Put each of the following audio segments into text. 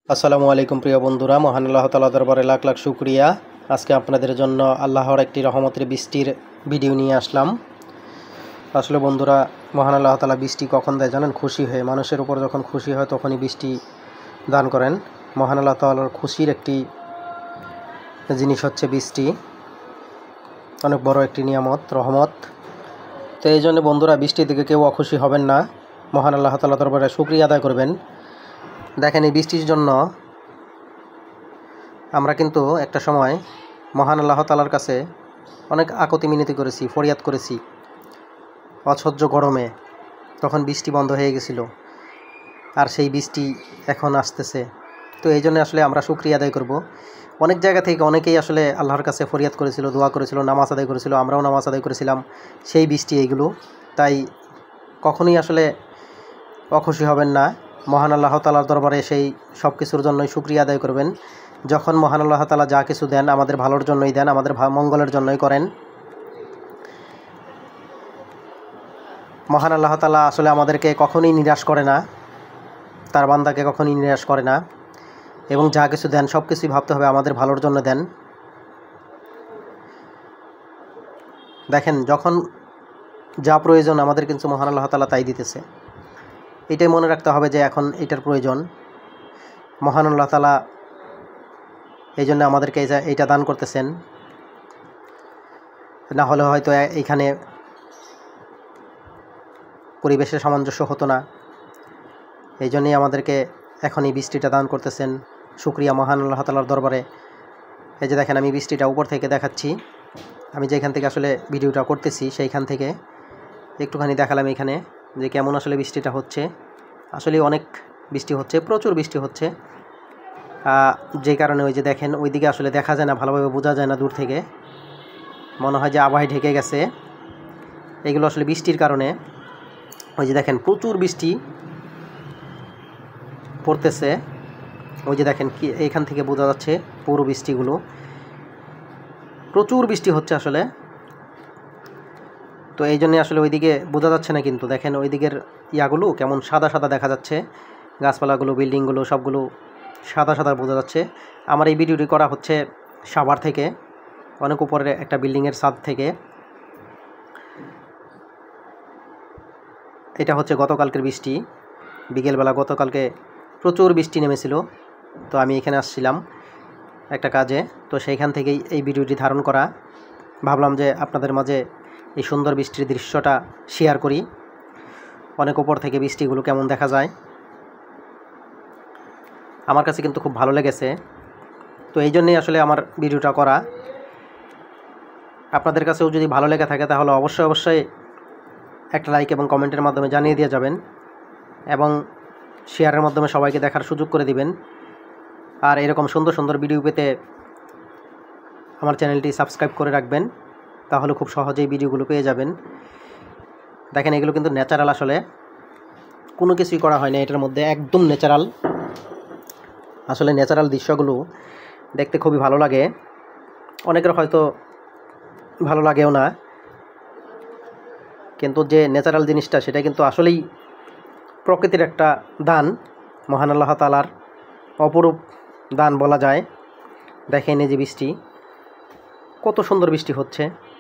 আসসালামু আলাইকুম প্রিয় বন্ধুরা, মহান আল্লাহ তাআলা দরবারে লাখ লাখ শুকরিয়া। আজকে আপনাদের জন্য আল্লাহর একটি রহমতের বৃষ্টির ভিডিও নিয়ে আসলাম। আসলে বন্ধুরা, মহান আল্লাহ তাআলা বৃষ্টি কখন দেয় জানেন? খুশি হয়ে। মানুষের উপর যখন খুশি হয় তখনই বৃষ্টি দান করেন। মহান আল্লাহ তাআলার খুশির একটি জিনিস হচ্ছে বৃষ্টি, অনেক বড় একটি নিয়ামত, রহমত। তো এই জন্য বন্ধুরা, বৃষ্টির দিকে কেউ অখুশি হবেন না, মহান আল্লাহ তাআলা দরবারে শুকরিয়া আদায় করবেন। দেখেন, এই বৃষ্টির জন্য আমরা কিন্তু একটা সময় মহান আল্লাহ তাআলার কাছে অনেক আকুতি মিনতি করেছি, ফরিয়াদ করেছি অসহ্য গরমে। তখন বৃষ্টি বন্ধ হয়ে গেছিল, আর সেই বৃষ্টি এখন আসতেছে। তো এই জন্য আসলে আমরা শুকরিয়া আদায় করব। অনেক জায়গা থেকে অনেকেই আসলে আল্লাহর কাছে ফরিয়াদ করেছিল, দোয়া করেছিল, নামাজ আদায় করেছিল, আমরাও নামাজ আদায় করেছিলাম। সেই বৃষ্টি এইগুলো, তাই কখনোই আসলে অখুশি হবেন না। মহান আল্লাহ তাআলার দরবারে সেই সব কিছুর জন্যই শুকরিয়া আদায় করবেন। যখন মহান আল্লাহ তাআলা যা কিছু দেন আমাদের ভালোর জন্যই দেন, আমাদের মঙ্গলের জন্যই করেন। মহান আল্লাহ তাআলা আসলে আমাদেরকে কখনোই নিরাশ করে না, তার বান্দাকে কখনোই নিরাশ করে না, এবং যা কিছু দেন সব কিছুই ভাবতে হবে আমাদের ভালোর জন্য দেন। দেখেন, যখন যা প্রয়োজন আমাদের কিন্তু মহান আল্লাহ তাআলা তাই দিতেছে। এটাই মনে রাখতে হবে যে এখন এটার প্রয়োজন। মহান আল্লাহ তাআলা এই জন্য আমাদেরকে এইটা দান করতেছেন, না হলে হয়তো এইখানে পরিবেশের সামঞ্জস্য হতো না। এই জন্যই আমাদেরকে এখন এই বৃষ্টিটা দান করতেছেন। শুকরিয়া মহান আল্লাহ তাআলার দরবারে। এই যে দেখেন, আমি বৃষ্টিটা উপর থেকে দেখাচ্ছি। আমি যেখান থেকে আসলে ভিডিওটা করতেছি সেইখান থেকে একটুখানি দেখালাম এখানে যে কেমন আসলে বৃষ্টিটা হচ্ছে। আসলে অনেক বৃষ্টি হচ্ছে, প্রচুর বৃষ্টি হচ্ছে। যে কারণে ওই যে দেখেন, ওইদিকে আসলে দেখা যায় না, ভালোভাবে বোঝা যায় না, দূর থেকে মনে হয় যে আবহাওয়ায় ঢেকে গেছে। এগুলো আসলে বৃষ্টির কারণে। ওই যে দেখেন, প্রচুর বৃষ্টি পড়তেছে। ওই যে দেখেন, কি এইখান থেকে বোঝা যাচ্ছে পুরো বৃষ্টিগুলো, প্রচুর বৃষ্টি হচ্ছে আসলে। তো এই জন্যে আসলে ওইদিকে বোঝা যাচ্ছে না, কিন্তু দেখেন ওই দিকের ইয়াগুলো কেমন সাদা সাদা দেখা যাচ্ছে, গাছপালাগুলো, বিল্ডিংগুলো সবগুলো সাদা সাদা বোঝা যাচ্ছে। আমার এই ভিডিওটি করা হচ্ছে সাভার থেকে, অনেক উপরে একটা বিল্ডিংয়ের ছাদ থেকে। এটা হচ্ছে গতকালকের বৃষ্টি, বিকেলবেলা গতকালকে প্রচুর বৃষ্টি নেমেছিল। তো আমি এখানে আসছিলাম একটা কাজে, তো সেইখান থেকেই এই ভিডিওটি ধারণ করা। ভাবলাম যে আপনাদের মাঝে এই সুন্দর বৃষ্টির দৃশ্যটা শেয়ার করি, অনেক উপর থেকে বৃষ্টিগুলো কেমন দেখা যায়। আমার কাছে কিন্তু খুব ভালো লেগেছে, তো এই জন্যেই আসলে আমার ভিডিওটা করা। আপনাদের কাছেও যদি ভালো লেগে থাকে তাহলে অবশ্যই একটা লাইক এবং কমেন্টের মাধ্যমে জানিয়ে দিয়ে যাবেন, এবং শেয়ারের মাধ্যমে সবাইকে দেখার সুযোগ করে দিবেন। আর এরকম সুন্দর সুন্দর ভিডিও পেতে আমার চ্যানেলটি সাবস্ক্রাইব করে রাখবেন, তাহলে খুব সহজেই ভিডিওগুলো পেয়ে যাবেন। দেখেন, এগুলো কিন্তু ন্যাচারাল, আসলে কোনো কিছুই করা হয় না এটার মধ্যে, একদম ন্যাচারাল। আসলে ন্যাচারাল দৃশ্যগুলো দেখতে খুবই ভালো লাগে, অনেকের হয়তো ভালো লাগেও না, কিন্তু যে ন্যাচারাল জিনিসটা সেটা কিন্তু আসলেই প্রকৃতির একটা দান, মহান আল্লাহ তাআলার অপরূপ দান বলা যায়। দেখেন এই যে বৃষ্টি, কত সুন্দর বৃষ্টি হচ্ছে।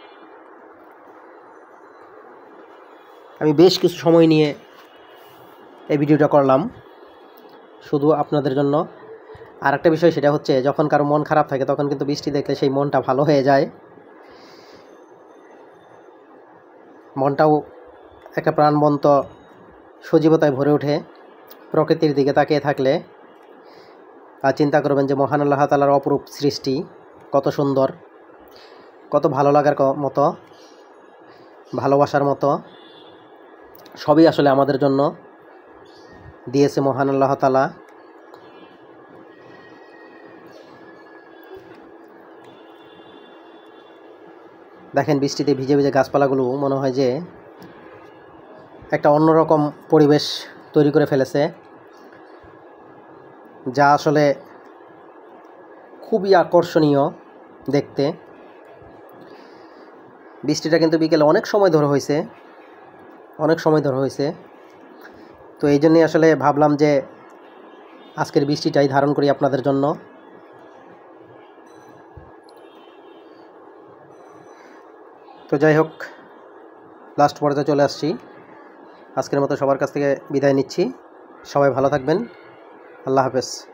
আমি বেশ কিছু সময় নিয়ে এই ভিডিওটা করলাম শুধু আপনাদের জন্য। আর একটা বিষয়, সেটা হচ্ছে যখন কারো মন খারাপ থাকে তখন কিন্তু বৃষ্টি দেখলে সেই মনটা ভালো হয়ে যায়, মনটাও একটা প্রাণবন্ত সজীবতায় ভরে ওঠে প্রকৃতির দিকে তাকিয়ে থাকলে। আর চিন্তা করবেন যে মহান আল্লাহ তাআলার অপরূপ সৃষ্টি, কত সুন্দর, কত ভালো লাগার মতো, ভালোবাসার মতো, সবই আসলে আমাদের জন্য দিয়েছে মহান আল্লাহ তাআলা। দেখেন, বৃষ্টিতে ভিজে ভিজে গাছপালাগুলো মনে হয় যে একটা অন্যরকম পরিবেশ তৈরি করে ফেলেছে, যা আসলে খুবই আকর্ষণীয় দেখতে। বৃষ্টিটা কিন্তু বিকেলে অনেক সময় ধরে হয়েছে। তো এই জন্যই আসলে ভাবলাম যে আজকের বৃষ্টিটাই ধারণ করি আপনাদের জন্য। তো যাই হোক, লাস্ট পর্যায়ে চলে আসছি। আজকের মতো সবার কাছ থেকে বিদায় নিচ্ছি। সবাই ভালো থাকবেন। আল্লাহ হাফেজ।